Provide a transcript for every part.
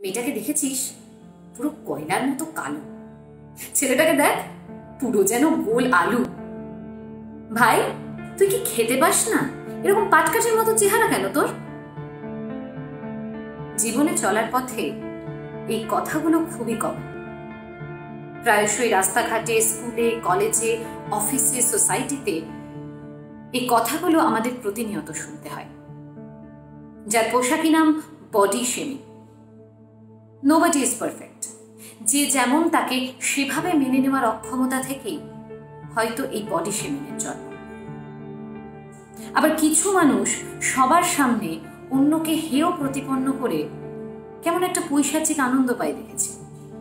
মেয়েটাকে দেখেছিস? পুরো কয়লার মতো কালো। ছেলেটাকে দেখ, পুরো যেন গোল আলু। ভাই, তুই কি খেতে পাস না? এরকম পাটকাঠির মতো চেহারা কেন তোর? জীবনে চলার পথে এই কথাগুলো খুবই কম। প্রায়শই রাস্তাঘাটে, স্কুলে, কলেজে, অফিসে, সোসাইটিতে এই কথাগুলো আমাদের প্রতিনিয়ত শুনতে হয়, যার পোশাকি নাম body shaming. Nobody is perfect. যে যেমন তাকে সেভাবে মেনে নেওয়ার অক্ষমতা থেকেই হয়তো এই বডি শেমিং এর জন্ম। আবার কিছু মানুষ সবার সামনে অন্যকে হেয় প্রতিপন্ন করে কেমন একটা পৈশাচিক আনন্দ পায় দেখেছি।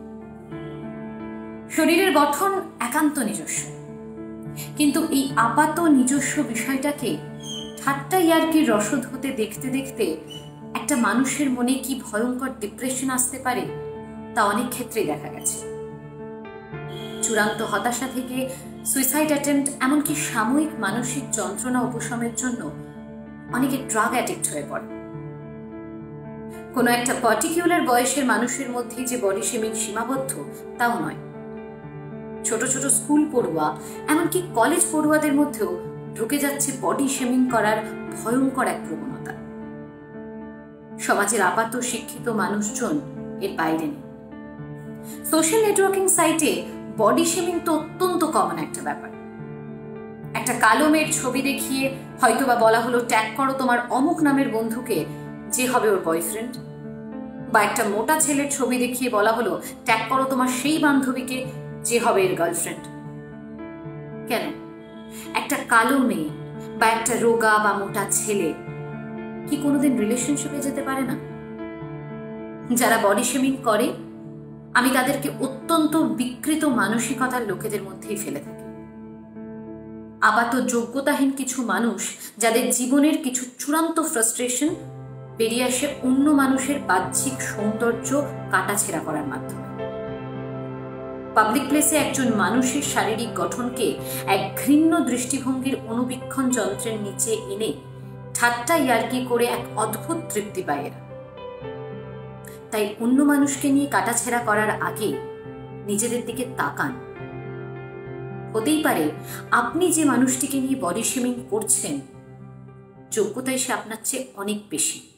শরীরের গঠন একান্ত নিজস্ব, কিন্তু এই আপাত নিজস্ব বিষয়টাকে ঠাট্টা ইয়ার্কির রসদ হতে দেখতে দেখতে একটা মানুষের মনে কি ভয়ঙ্কর ডিপ্রেশন আসতে পারে তা অনেক ক্ষেত্রেই দেখা গেছে। চূড়ান্ত হতাশা থেকে সুইসাইড অ্যাটেম্প্ট, এমনকি সাময়িক মানসিক যন্ত্রণা উপশমের জন্য অনেকে ড্রাগ অ্যাডিক্ট হয়ে পড়ে। কোনো একটা পার্টিকুলার বয়সের মানুষের মধ্যেই যে বডি শেমিং সীমাবদ্ধ তাও নয়। ছোট ছোট স্কুল পড়ুয়া, এমনকি কলেজ পড়ুয়াদের মধ্যেও ঢুকে যাচ্ছে বডি শেমিং করার ভয়ঙ্কর এক প্রবণতা। সমাজের আপাত শিক্ষিত মানুষজন এর বাইরে নেই। সোশ্যাল নেটওয়ার্কিং সাইটে বডি শেমিং তো অত্যন্ত কমন একটা ব্যাপার। একটা কালো মেয়ের ছবি দেখিয়ে হয়তোবা বলা হলো ট্যাগ করো তোমার অমুক নামের বন্ধুকে, যে হবে ওর বয়ফ্রেন্ড। বা একটা মোটা ছেলের ছবি দেখিয়ে বলা হলো ট্যাগ করো তোমার সেই বান্ধবীকে, যে হবে এর গার্লফ্রেন্ড। কেন? একটা কালো মেয়ে বা একটা রোগা বা মোটা ছেলে কি কোনোদিন রিলেশনশিপে যেতে পারে না? যারা বডি শেমিং করে, আমি তাদেরকে অত্যন্ত বিকৃত মানসিকতার লোকেদের মধ্যেই ফেলে থাকি। আপাত যোগ্যতাহীন কিছু মানুষ যাদের জীবনের কিছু চূড়ান্ত ফ্রাস্ট্রেশন বেরিয়ে আসে অন্য মানুষের বাহ্যিক সৌন্দর্য কাটাছেঁড়া করার মাধ্যমে। পাবলিক প্লেসে একজন মানুষের শারীরিক গঠনকে এক ঘৃণ্য দৃষ্টিভঙ্গির অনুবীক্ষণ যন্ত্রের নিচে এনে ঠাট্টা ইয়ার্কি করে এক অদ্ভুত তৃপ্তি পায় এরা। তাই অন্য মানুষকে নিয়ে কাটাছেঁড়া করার আগে নিজেদের দিকে তাকান। হতেই পারে আপনি যে মানুষটিকে নিয়ে বডি শেমিং করছেন, যোগ্যতায় সে আপনার চেয়ে অনেক বেশি।